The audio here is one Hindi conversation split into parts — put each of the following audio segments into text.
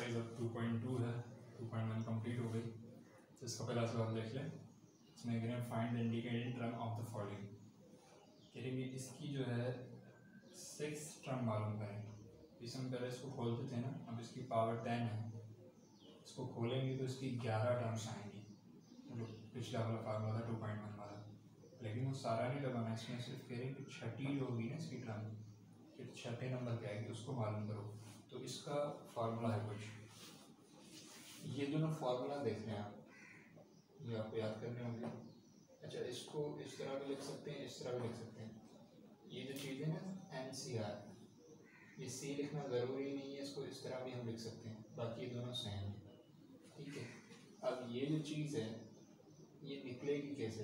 एक्सरसाइज अब 2.2 है, 2.1 कंप्लीट हो गई। तो इसका पहला सवाल देख लें। इसमें करें find the indicated term of the following. करेंगे इसकी जो है 6 टर्म मालूम करें। इस हम पहले इसको खोलते थे ना, अब इसकी पावर 10 है, इसको खोलेंगे तो इसकी 11 टर्म्स आएंगी। जो पिछला वाला फार्मूला था 2.1 वाला, लेकिन वो सारा नहीं लगाना, इसमें सिर्फ करें कि छठी जो होगी ना इसकी टर्म, फिर छठे नंबर पे आएगी, उसको मालूम करो। तो इसका फार्मूला है कुछ, ये दोनों फार्मूला देख रहे हैं आप, ये आपको याद करने होंगे। अच्छा, इसको इस तरह भी लिख सकते हैं, इस तरह भी लिख सकते हैं। ये जो चीज़ है ना NCR, ये C लिखना ज़रूरी नहीं है, इसको इस तरह भी हम लिख सकते हैं, बाकी ये दोनों सेम है, ठीक है। अब ये जो चीज़ है ये निकलेगी कैसे,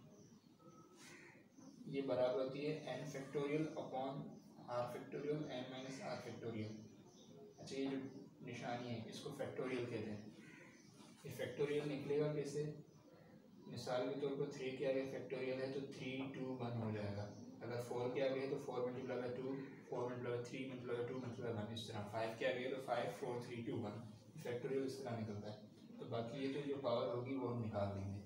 ये बराबर होती है n factorial upon r factorial n minus r factorial. अच्छा, ये जो निशानी है इसको फैक्टोरियल कहते हैं। ये फैक्टोरियल निकलेगा कैसे, मिसाल के तौर पर 3 के आगे फैक्टोरियल है तो 3 2 1 हो जाएगा। अगर 4 के आगे है तो 4 multiply by 2, 4 multiply by 3 multiply by 2 multiply by 1, इस तरह। 5 के आगे है तो 5 4 3 2 1, फैक्टोरियल इस तरह निकलता है। तो बाकी ये तो जो पावर होगी वो हम निकाल देंगे।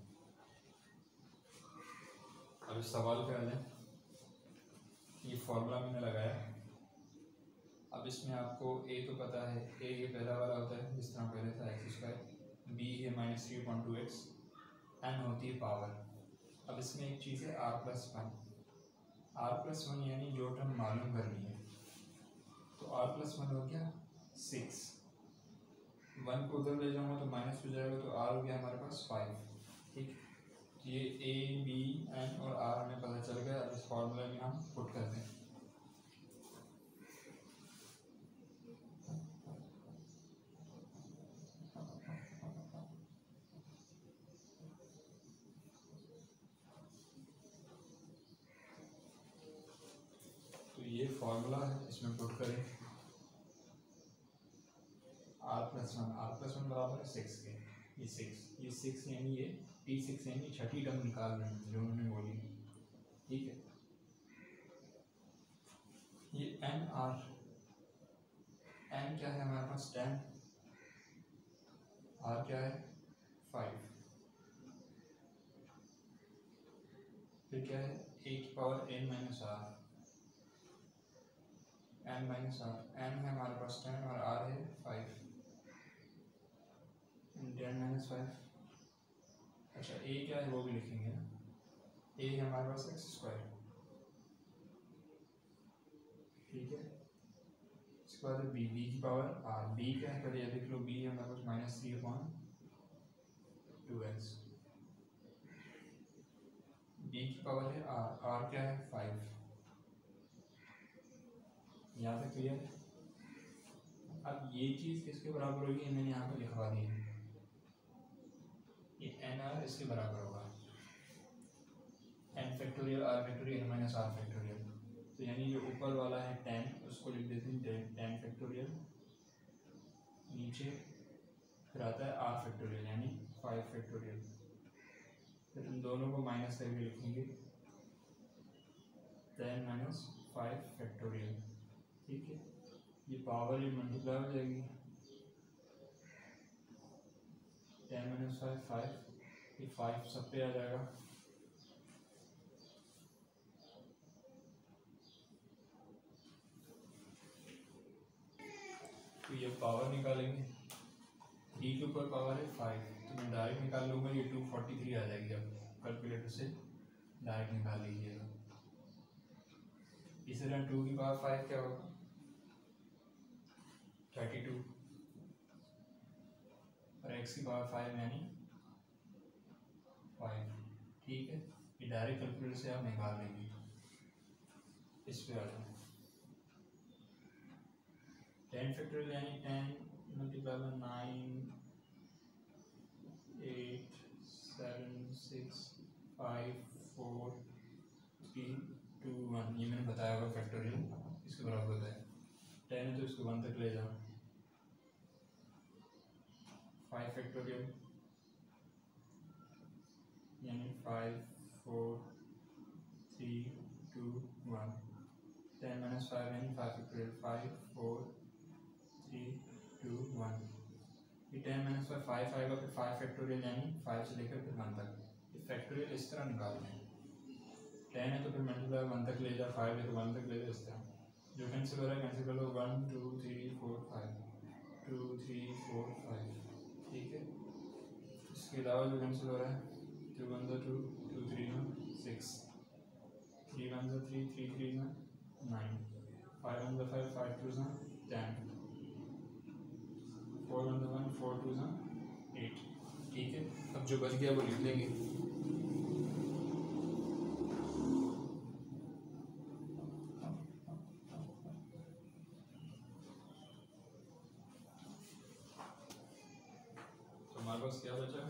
अब इस सवाल पे आ जाए, ये फॉर्मूला मैंने लगाया। अब इसमें आपको ए तो पता है, ए ये पहला वाला होता है जिस तरह पहले था x², बी है -3/2x, एन होती है पावर। अब इसमें एक चीज़ है r+1, r+1 यानी जो टर्म मालूम करनी है, तो r+1 हो गया 6, 1 को उधर ले जाऊँगा तो माइनस हो जाएगा, तो r हो गया हमारे पास 5, ठीक। ये ए बी एन और आर हमें पता चल गया। अब इस फॉर्मूले में हम पुट करते हैं। तो ये फॉर्मूला है, इसमें पुट करें r+1 बराबर है 6 के, ये 6 यानी ये T6 यानी छठी टर्म निकाल रहे हैं जो उन्होंने बोली, ठीक है। ये n क्या है हमारे पास 10, r क्या है 5, फिर क्या है a की power n minus r, n है हमारे पास 10 और r है 5, 10 - 5। अच्छा, a क्या है वो भी लिखेंगे ना, a है हमारे पास x², ठीक है। इसके बाद b की पावर r, b क्या है पहले ये लिख लो, b है हमारे पास -3/2x, b की पावर है r क्या है 5, यहाँ तक क्लियर है। अब ये चीज़ किसके बराबर होगी, मैंने यहाँ पर लिखवा दी है, ये nr इसके बराबर होगा n factorial r factorial minus r factorial. तो यानी जो ऊपर वाला है 10, उसको लिख देते हैं 10 फैक्टोरियल, नीचे फिर आता है r फैक्टोरियल यानी 5 फैक्टोरियल, फिर इन दोनों को माइनस करके लिखेंगे 10 - 5 फैक्टोरियल, ठीक है। ये पावर ये मल्टीप्लाई हो जाएगी, 10 - 5 5, ये 5 सब पे आ जाएगा। तो ये पावर निकालेंगे, 3 के ऊपर पावर है 5, तो मैं डायरेक्ट निकाल लूँगा, ये 243 आ जाएगी। अब कैलकुलेटर से डायरेक्ट निकाल लीजिएगा। इसी तरह 2 की पावर 5 क्या होगा 32, और x की पावर 5 यानी 5, ठीक है। ये डायरेक्ट कैलकुलेटर से आप निकाल लेंगे। इस पे आ जाए 10 फैक्टोरियल यानी 10 मल्टीप्लाई बाय 9 8 7 6 5 4 3 2 1, ये मैंने बताया होगा फैक्टोरियल इसके बराबर होता है। 10 है तो इसको 1 तक ले जाओ, 5 फैक्टोरियल यानी 5 4 3 2 1, 10 - 5 यानी 5 फैक्टोरियल, 5 4 3 2 1, ये 10 माइनस फाइव 5 आएगा, फिर 5 फैक्टोरियल यानी 5 से लेकर फिर 1 तक। ये फैक्टोरियल इस तरह निकालते हैं, 10 है तो फिर मल्टीप्लाई 1 तक ले जा, 5 है तो 1 तक ले जा, इस तरह। जो कैंसिल हो रहा है कैंसिल कर लो, 1 2 3 4 5 2 3 4 5, ठीक है। इसके अलावा जो कैंसिल हो रहा है 2 1 2 2 3 6 3 1 3 3 3 9 5 1 5 5 2 10 4 1 1 4 2 8, ठीक है। अब जो बच गया वो लिख लेंगे। तो हमारे पास क्या बचा,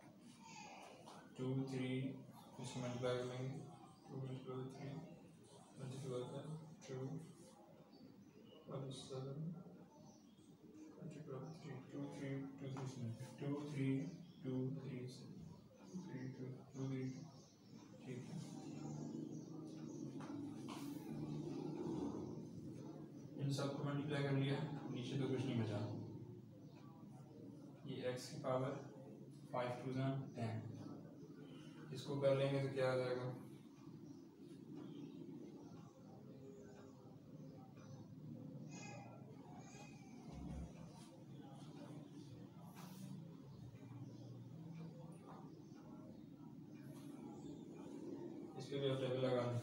2 3, इसको मल्टीप्लाई कर लेंगे, 2 3 मल्टीप्लाई कर 2 और 7 मल्टीप्लाई 3 2 3 2 3 2 3 2 3 3 2 2 3, ठीक है। इन सबको मल्टीप्लाई कर लिया, नीचे तो कुछ नहीं बचा। ये x की पावर 5 2 10, इसको कर लेंगे तो क्या आ जाएगा, इस पे भी आप टेबल लगा दें।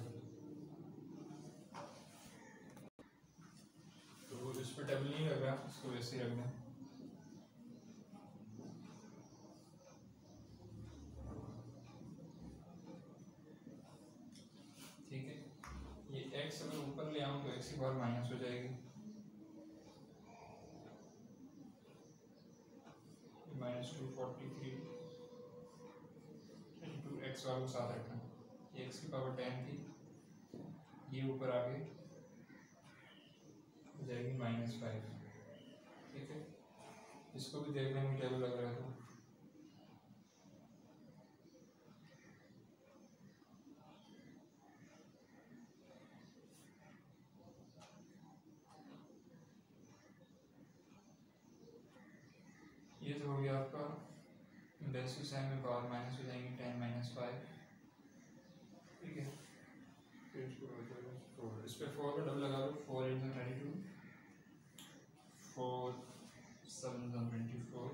तो इस पर टेबल नहीं लग रहा, इसको वैसे ही रख दें। ठीक है, ये x अगर ऊपर ले आऊँ तो x की पावर माइनस हो जाएगी, -243 x वालों को साथ रखना। ये x की पावर 10 थी, ये ऊपर आके हो जाएगी -5, ठीक है। इसको भी देख लेंगे टेबल लग रहा था। ये तो हो गया आपका, बेस साइन में पावर माइनस हो जाएंगे 10 - 5, ठीक है। फिर इसको इस पर 4 का डबल लगा दो, 4 × 32 4 7 24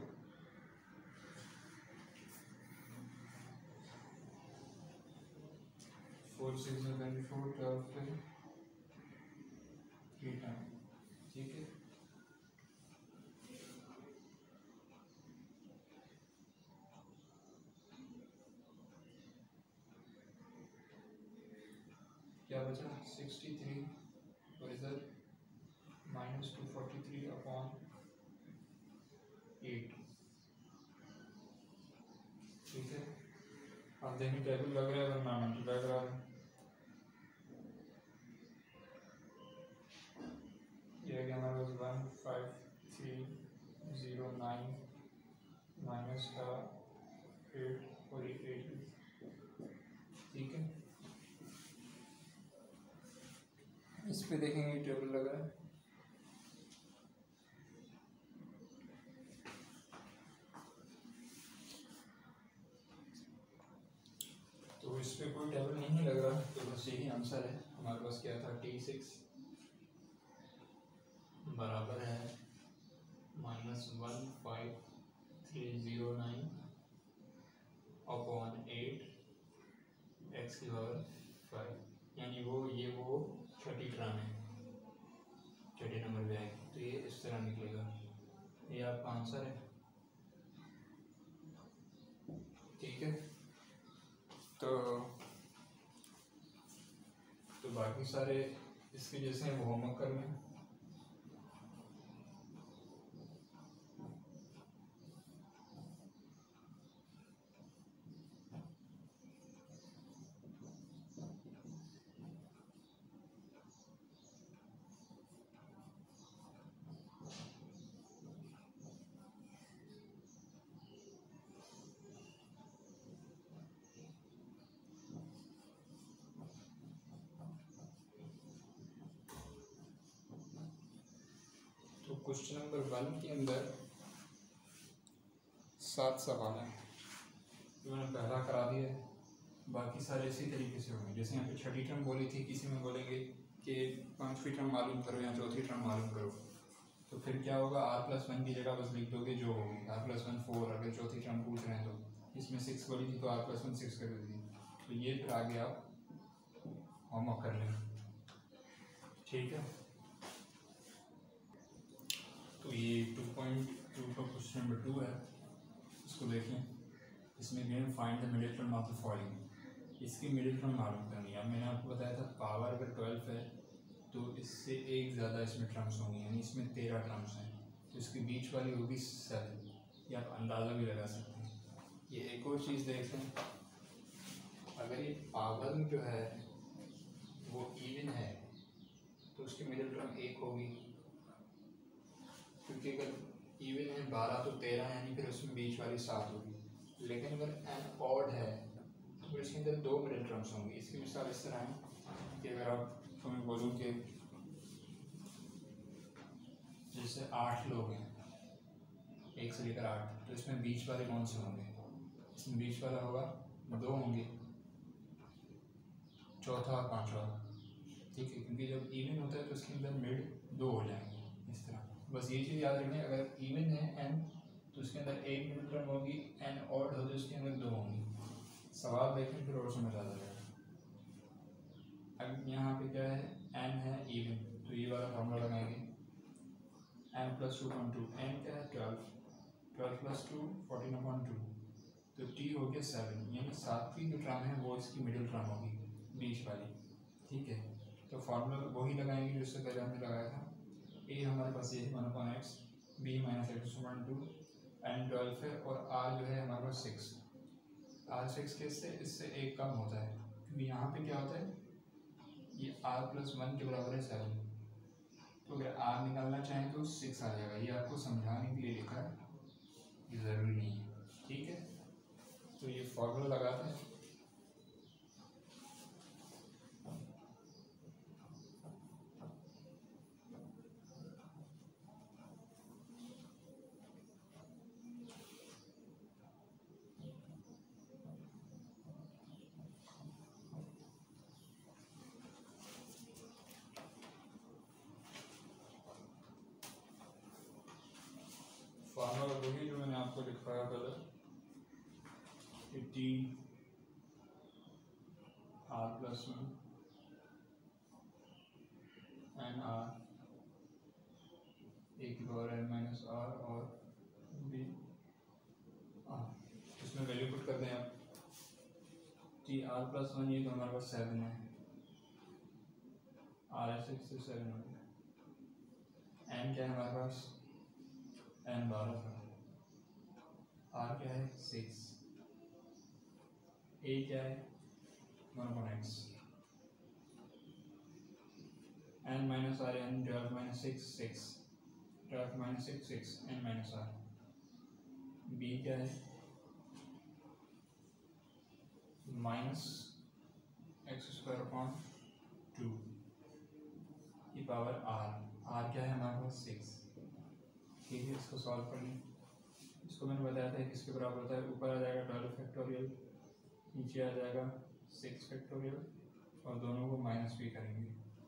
4 6 24 12 3 टाइम, ठीक है। क्या बचा 63 और इधर -243/8, ठीक है। आप देखें टेबल लग रहा है, वरना मल्टीप्लाई करा दें। ये है कि हमारे पास 15309 माइनस का 8 और 8, ठीक है। इस पे देखेंगे टेबल लगा है, तो इस पे कोई टेबल नहीं लग रहा, तो बस यही आंसर है। हमारे पास क्या था, T6 बराबर है -15309/8 x की पावर 5, यानी ये वो छठी टर्म है, छठे नंबर पे आएगी, तो ये इस तरह निकलेगा। ये आपका आंसर है, ठीक है। तो बाकी सारे इसके जैसे हैं वो होमवर्क कर लें। तो क्वेश्चन नंबर 1 के अंदर 7 सवाल हैं जो मैंने पहला करा दिया है, बाकी सारे इसी तरीके से होंगे। जैसे यहाँ पे छठी टर्म बोली थी, किसी में बोलेंगे कि 5वीं टर्म मालूम करो या 4थी टर्म मालूम करो, तो फिर क्या होगा, r+1 की जगह बस लिख दोगे जो होगी r+1 4। अगर चौथी टर्म पूछ रहे हैं तो इसमें 6 बोली थी तो r+1 6 कर दी। तो ये फिर आगे आप होमवर्क कर लें, ठीक है। तो ये 2.2 का क्वेश्चन नंबर 2 है, इसको देखें। इसमें गेम find the middle term of the following. इसकी मिडिल टर्म मालूम करनी है। अब मैंने आपको बताया था पावर अगर 12 है तो इससे एक ज़्यादा इसमें टर्म्स होंगी, यानी इसमें 13 टर्म्स हैं, तो इसके बीच वाली होगी 7। ये आप अंदाज़ा भी लगा सकते हैं। ये एक और चीज़ देख लें, अगर ये पावर जो है वो इवन है तो उसकी मिडिल टर्म 1 होगी, क्योंकि अगर इवन है 12 तो 13, यानी फिर उसमें बीच वाली 7 होगी। लेकिन अगर एन ऑड है तो इसके अंदर 2 मिडिल टर्म्स होंगी। इसकी मिसाल इस तरह है कि अगर आप मैं बोलूँ कि जैसे 8 लोग हैं, 1 से लेकर 8, तो इसमें बीच वाले कौन से होंगे? इसमें बीच वाला होगा 2 होंगे, चौथा और पांचवा, ठीक है, क्योंकि जब इवन होता है तो उसके अंदर मिड 2 हो जाएंगे इस तरह। बस ये चीज़ याद रखनी है, अगर इवन है एन तो उसके अंदर 1 मिडिल टर्म होगी, एन ऑड हो तो उसके अंदर 2 होंगी। सवाल देखें फिर और समझ आ जाएगा। अब यहाँ पे क्या है, एन है इवन, तो ये वाला फॉर्मूला लगाएंगे, n+2/2। n क्या है 12, 12+2 14/2, तो t हो गया 7, यानी 7वीं जो टर्म है वो इसकी मिडिल टर्म होगी, बीच वाली, ठीक है। तो फार्मूला वही लगाएंगे जो इससे पहले हमने लगाया था। a हमारे पास ये 1/x, b - x/2, n 12 है और r जो है हमारे पास 6। r 6 के इससे 1 कम होता है, क्योंकि यहाँ पे क्या होता है, ये r+1 के बराबर है 7, तो अगर r निकालना चाहें तो 6 आ जाएगा। ये आपको समझाने के लिए लिखा है, ये ज़रूरी नहीं है, ठीक है। तो ये फॉर्मूला लगाते हैं। फार्मूला वही जो मैंने आपको लिखवाया पहले, T r+1 N R a⁻n - r और b r। इसमें वैल्यू पुट कर दें आप। टी r+1 ये तो हमारे पास 7 है, r 6 से 7 हो गया। n क्या है हमारे पास, n 12 था, r क्या है 6, a क्या है 1/x, n - r, n 12 - 6 6, 12 - 6 6, n - r। b क्या है -x²/2 की पावर r क्या है हमारे पास 6, ठीक है। इसको सॉल्व कर लें। इसको मैंने बताया था किसके बराबर होता है, ऊपर आ जाएगा 12 फैक्टोरियल, नीचे आ जाएगा 6 फैक्टोरियल, और दोनों को माइनस भी करेंगे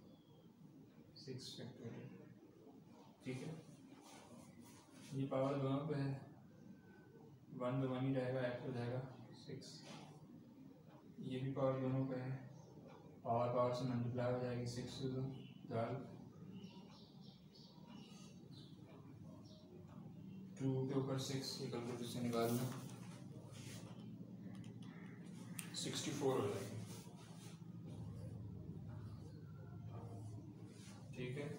6 फैक्टोरियल, ठीक है। ये पावर दोनों पे है, 1 तो 1 ही रहेगा, x हो जाएगा 6। ये भी पावर दोनों पे है, पावर पावर से मल्टीप्लाई हो जाएगी, 6 से 12, 2 के ऊपर 6 ये कैलकुलेटर से निकाल लो, 64 हो जाएगी, ठीक है।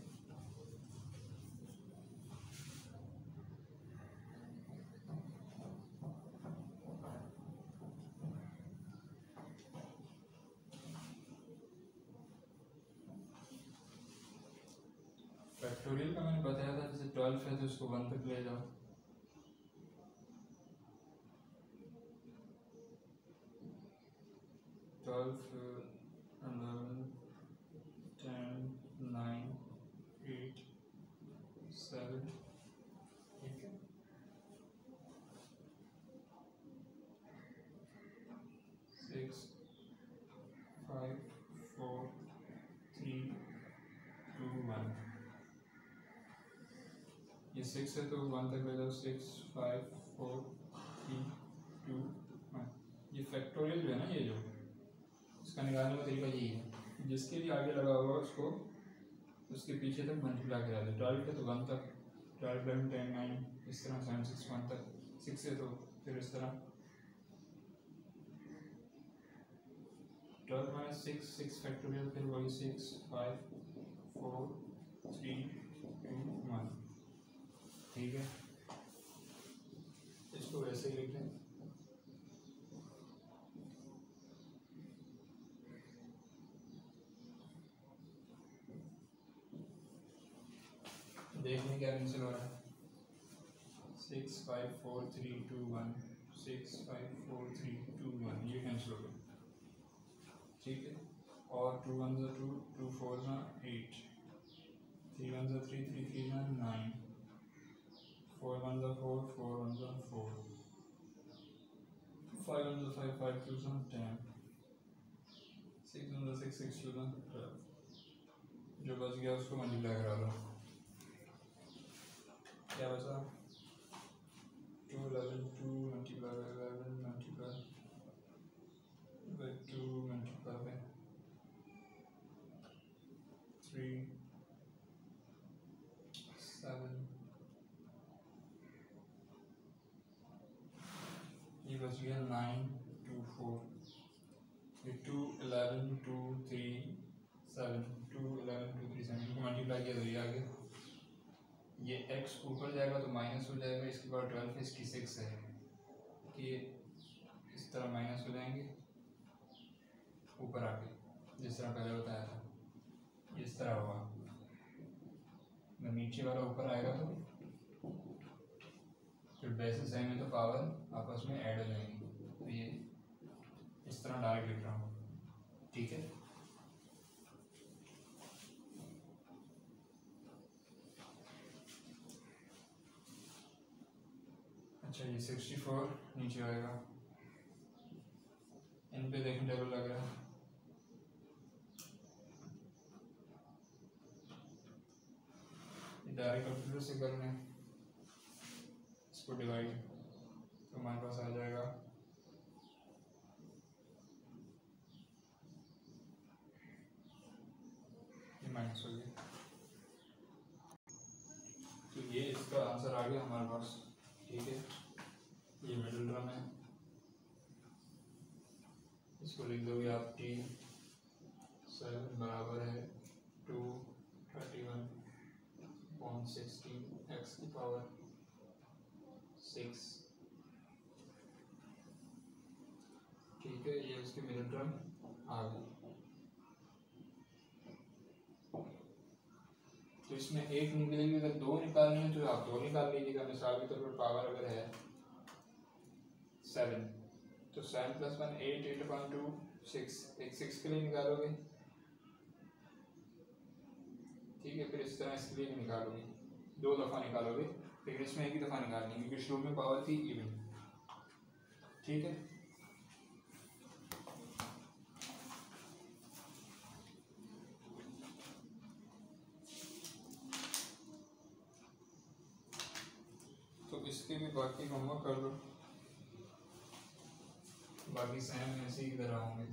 फैक्टोरियल का मैंने बताया था, जैसे 12 है तो इसको 1 तक ले जाओ, 12 11 10 9 8 7, ठीक है। 6 है तो 1 तक ले जाओ, 6 5 4 3 2 1। ये फैक्टोरियल जो है ना, ये जो इसका निकालने का तरीका यही है, जिसके भी आगे लगा होगा उसको उसके पीछे तक मल्टीप्लाई करा दे। 12 है तो 1 तक, 12 11 10 9 इस तरह 7 6 1 तक, 6 है तो फिर इस तरह 12 minus 6 6 फैक्टोरियल, फिर वही 6 5 4 3 2 1। ठीक है, इसको वैसे ही लिख लें। देखने क्या कैंसिल हो रहा है, 6 5 4 3 2 1, 6 5 4 3 2 1, ये कैंसिल हो गया। ठीक है, और 2 1 2 2 4 8, 3 1 3 3 3 9, 4 1 4 4 1 4, 5 1 5 5 2 10, 6 1 6 6 2 12। जो बच गया उसको मल्टीप्लाई करा लो। क्या बचा, 2 11 2 multiply 11 multiply by 2 multiply by 3 7, ये बच गया 9 2 4, ये 2 11 2 3 7, 2 11 2 3 7 को मल्टीप्लाई किया तो ये आ गया। ये x ऊपर जाएगा तो माइनस हो जाएगा, इसके बाद 12 इसकी 6 है कि इस तरह माइनस हो जाएंगे ऊपर आके, जिस तरह पहले बताया था इस तरह होगा। जब नीचे वाला ऊपर आएगा तो फिर बेसिस सेम है तो पावर आपस में ऐड हो जाएंगी, तो ये इस तरह डायरेक्ट लिख रहा हूँ। ठीक है, अच्छा ये 64 नीचे आएगा, इन पे देखें टेबल लग रहा है, डायरेक्ट कैलकुलेटर से कर लें, इसको डिवाइड तो हमारे पास आ जाएगा ये माइनस हो गया, तो ये इसका आंसर आ गया हमारे पास। ठीक है, ये मिडिल टर्म है, इसको लिख दोगे आप t 7 बराबर है 2 31/16 x की पावर 6। ठीक है, ये उसकी मिडिल टर्म आ गई। तो इसमें एक निकलेगी, अगर दो निकालनी है तो आप दो निकाल लीजिएगा। मिसाल के तौर पर पावर अगर है 7 तो 7 + 1 8 8/2 6, एक 6 के लिए निकालोगे। ठीक है, फिर इस तरह इसके लिए भी निकालोगे, 2 दफ़ा निकालोगे, लेकिन इसमें एक ही दफ़ा निकालनी है क्योंकि शुरू में पावर थी इवन। ठीक है, तो इसके भी बाकी होमवर्क कर लो, बाकी सेम ऐसे ही इधर होंगे।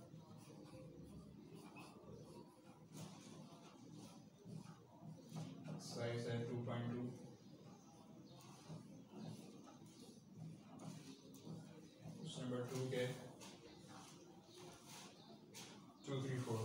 साइज है 2.2, नंबर 2 के 2 3 4।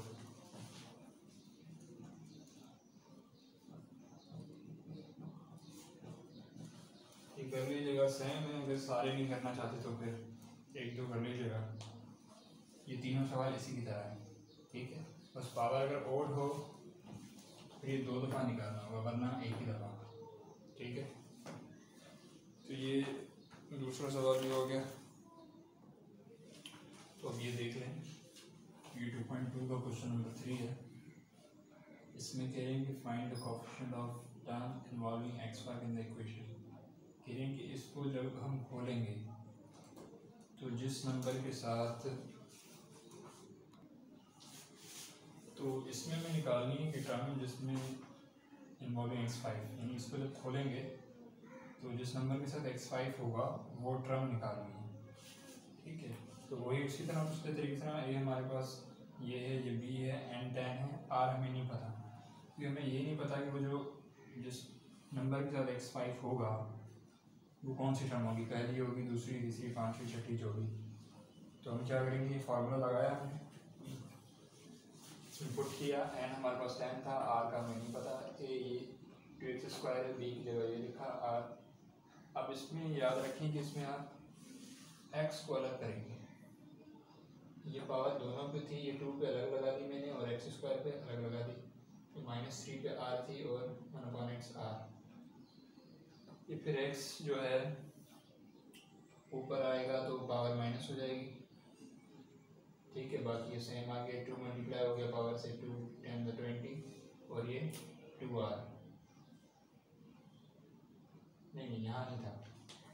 ये कर लीजिएगा, सेम है, अगर सारे नहीं करना चाहते तो फिर 1 2 कर लीजिएगा। ये तीनों सवाल इसी की तरह है। ठीक है, बस पावर अगर ओड हो फिर ये 2 दफ़ा निकालना होगा, वरना एक ही दफ़ा। ठीक है, तो ये दूसरा सवाल भी हो गया। तो अब ये देख लें, ये 2.2 का क्वेश्चन नंबर 3 है। इसमें कह रहे हैं कि find the coefficient of term involving x5 in the equation. कह रहे हैं कि इसको जब हम खोलेंगे तो जिस नंबर के साथ, तो इसमें मैं निकालनी है कि टर्म जिसमें इन्वॉल्विंग x5, यानी इसको जब खोलेंगे तो जिस नंबर के साथ x5 होगा वो टर्म निकालनी है, ठीक है। तो वही उसी तरह उसके तरीके से ये हमारे पास ये है, ये b है, n 10 है, r हमें नहीं पता, क्योंकि हमें ये नहीं पता कि वो जो जिस नंबर के साथ x5 होगा वो कौन सी टर्म होगी, पहली होगी, दूसरी, तीसरी, पाँचवीं, छठी, जो भी। तो हम क्या करेंगे, ये फार्मूला लगाया हमने, इनपुट किया, n हमारे पास 10 था, r का हमें नहीं पता, ये 2x² है, b की जगह ये लिखा r। अब इसमें याद रखें कि इसमें आप x को अलग करेंगे, ये पावर दोनों पे थी, ये 2 पे अलग लगा दी मैंने और x² पे अलग लगा दी, तो -3 पे r थी और 1/x r। ये फिर x जो है ऊपर आएगा तो पावर माइनस हो जाएगी, ठीक है। बाकी ये सेम आ गया, 2 मल्टीप्लाई हो गया पावर से, 2 10 × 20 और ये 2r, नहीं यहाँ नहीं था,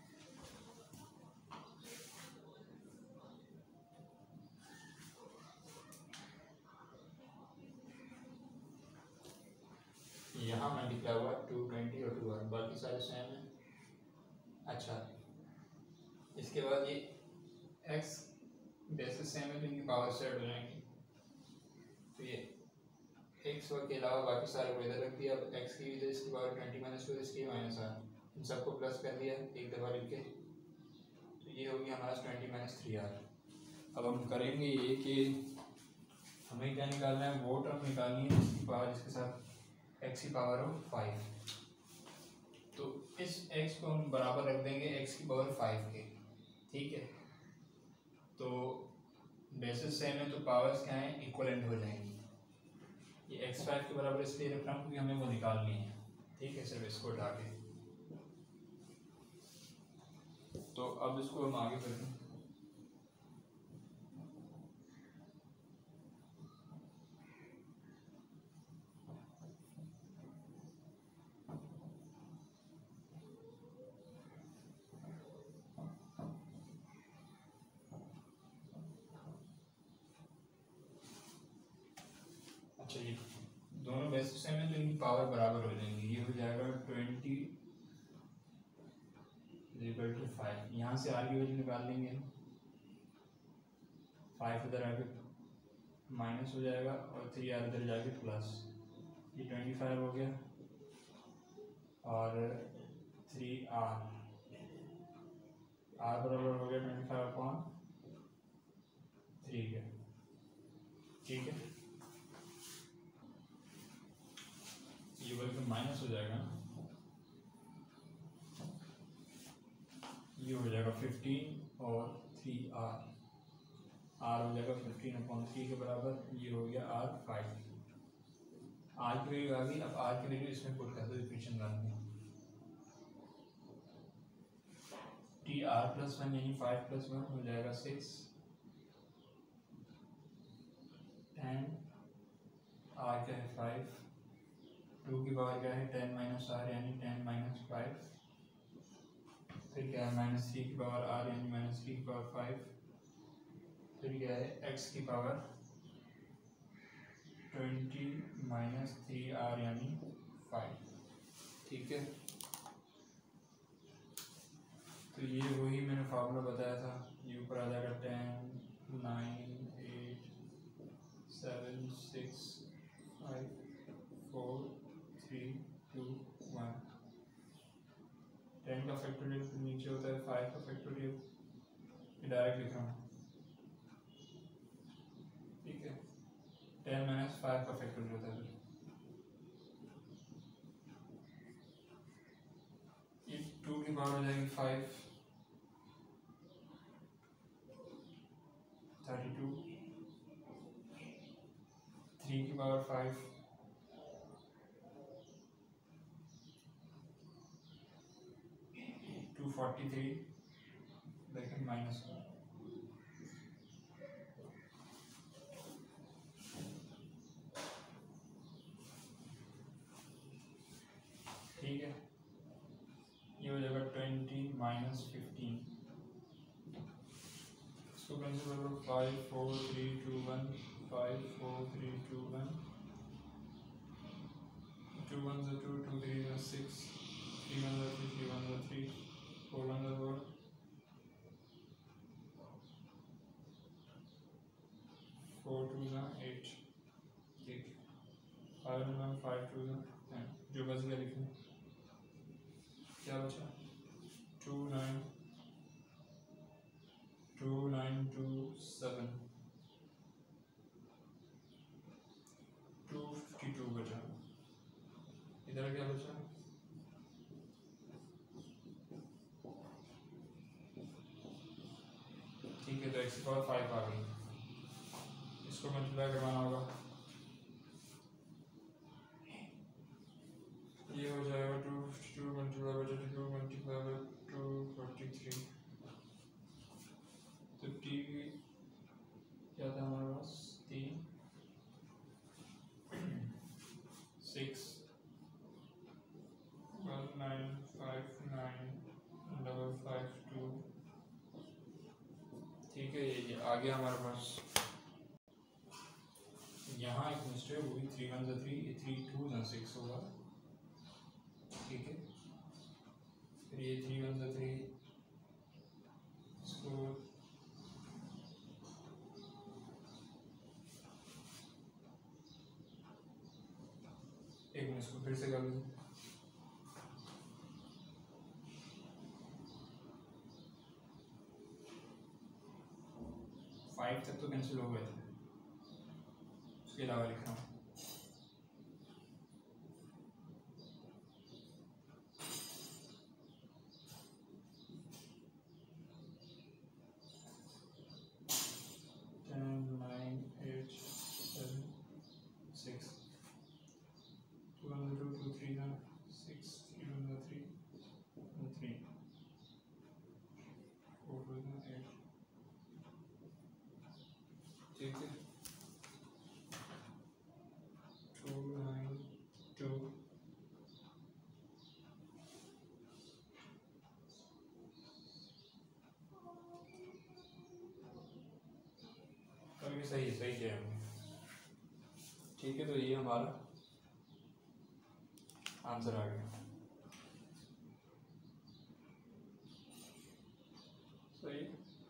यहाँ मल्टीप्लाई हुआ 220 और 2r, बाकी सारे सेम है। अच्छा, इसके बाद ये x बेसिस सेम है तो इनकी पावर सेट हो जाएंगी, तो ये x के अलावा बाकी सारे को इधर रख दिया। अब x की वजह इसकी पावर 20 - 2, इसकी -r, इन सबको प्लस कर दिया एक दफ़ा लिख के, तो ये हो गया हमारा 20 - 3r। अब हम करेंगे ये कि हमें क्या निकालना है, वो टर्म निकालनी है जिसकी पावर, जिसके साथ x की पावर हो 5। तो इस x को हम बराबर रख देंगे x की पावर 5 के, ठीक है। तो बेसिस सेम है तो पावर्स क्या हैं, इक्वलेंट हो जाएंगी। ये x5 के बराबर इसलिए रख रहा हूँ क्योंकि हमें वो निकालनी है, ठीक है। सिर्फ इसको उठा के, तो अब इसको हम आगे करते हैं। अच्छा, ये दोनों बेसिस सेम है तो इनकी पावर बराबर हो जाएंगी, ये हो जाएगा 20 = 5। यहाँ से r की वैल्यू निकाल लेंगे, 5 इधर आके माइनस हो जाएगा और 3r इधर जाके प्लस, ये 25 हो गया और 3r, r बराबर हो गया 25/3 के, ठीक है। ये बल्कि माइनस हो जाएगा ना, ये हो जाएगा 15 और 3r, r हो जाएगा 15/3 के बराबर, ये हो गया r 5। r की वैल्यू आ गई, अब r की वैल्यू इसमें पुट कर दो इक्वेशन वन में, tr+1 यानी 5+1 हो जाएगा 6, 10, r क्या है 5, 2 की पावर क्या है 10 - r यानी 10 - 5, फिर क्या है -3 की पावर r यानी -3 की पावर 5, फिर क्या है x की पावर 20 - 3r यानी 5, ठीक है। तो ये वही मैंने फार्मूला बताया था, ये ऊपर आ जाएगा 10 9 8 7 6 5 4 3 2 1। 10 का फैक्टोरियल नीचे होता है, 5 का फैक्टोरियल डायरेक्ट लिख रहा हूँ, ठीक है। 10 - 5 का फैक्टोरियल होता है, ये 2 की पावर हो जाएगी 5, 32, 3 की पावर 5, 243, लेकिन माइनस, ठीक है। ये हो जाएगा 20 - 15, इसको कैंसिल करो, 5 4 3 2 1, 5 4 3 2 1, 2 1 2 2 3 6, 3 1 3 3 1 3 4 1 4 4 2 8 ठीक 5 1 5 2 10 जो बच गया लिखने क्या बचा 2 9 2 9 2 7 252 बचा इधर क्या बचा ठीक है तो x की पावर 5 आ गई इसको मल्टीप्लाई करवाना होगा ये हो जाएगा 252 मल्टीप्लाई बाय 2 मल्टीप्लाई बाय 243 तो t क्या था हमारे पास 3 6 1 9 5 9 5 5 2 ठीक है ये आ गया हमारे पास यहाँ एक मिस्टेक हुई 3 1 3 3 2 6 होगा ठीक है फिर ये 3 1 3 इसको एक मिनट इसको फिर से कर लूँ 5 तक तो कैंसिल हो गए थे उसके अलावा लिख रहा हूँ ठीक है 2 9 2 कभी सही किया हमने ठीक है तो ये हमारा आंसर आ गया सही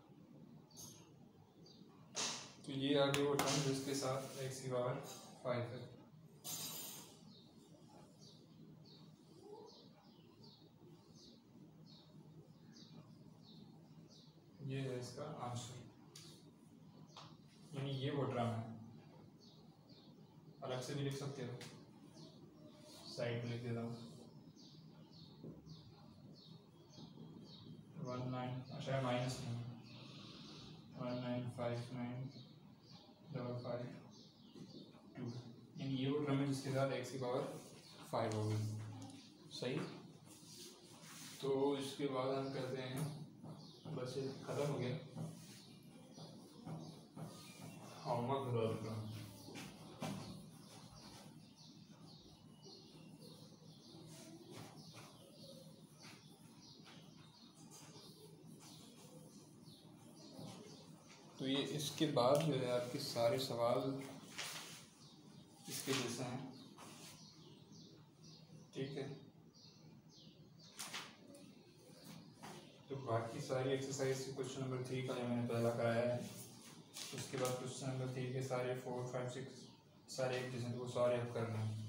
तो ये आ गया वो टर्म जिसके साथ x की पावर 5 है ये है इसका आंसर यानी ये वो टर्म है अलग से भी लिख सकते हो साइड में लिख देता हूँ 1 9 अच्छा माइनस में 1 9 5 9 5 2 यानी ये वो टर्म है जिसके साथ x की पावर 5 होगी सही तो इसके बाद हम करते हैं बस ये खत्म हो गया होमवर्क बता तो ये इसके बाद जो है आपके सारे सवाल इसके जैसे हैं ठीक है तो बाकी सारी एक्सरसाइज क्वेश्चन नंबर 3 का जो मैंने पहला कराया है उसके बाद क्वेश्चन नंबर 3 के सारे 4 5 6 सारे एक जैसे तो वो सारे आप करना है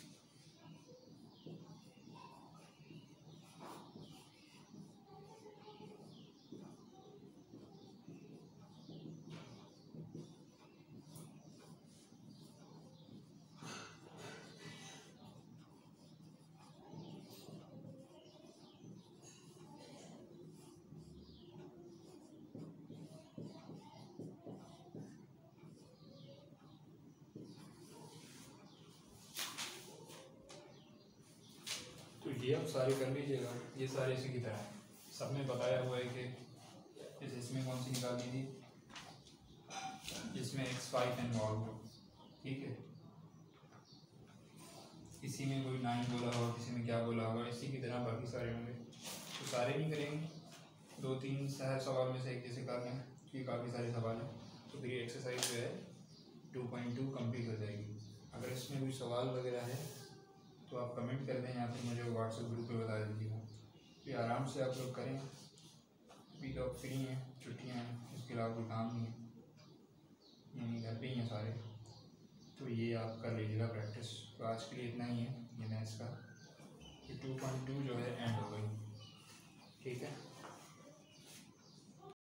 ये आप सारे कर लीजिएगा ये सारे इसी की तरह सब में बताया हुआ है कि इसमें कौन सी निकालनी थी जिसमें x5 इन्वॉल्व हो ठीक है किसी में कोई 9 बोला होगा किसी में क्या बोला होगा इसी की तरह बाकी सारे होंगे तो सारे नहीं करेंगे 2-3 सवाल में से एक जैसे कर लें कि काफ़ी सारे सवाल हैं तो फिर ये एक्सरसाइज जो है 2.2 कंप्लीट हो जाएगी अगर इसमें कोई सवाल वगैरह है तो आप कमेंट कर दें या फिर मुझे व्हाट्सएप ग्रुप पे बता दीजिएगा। फिर आराम से आप लोग करें। अभी तो आप फ्री हैं, छुट्टियाँ हैं, इसके अलावा कोई काम नहीं है, यानी घर पे ही हैं सारे। तो ये आप कर लीजिएगा प्रैक्टिस। तो आज के लिए इतना ही है ये मैथ्स का। 2.2 जो है एंड हो गई। ठीक है।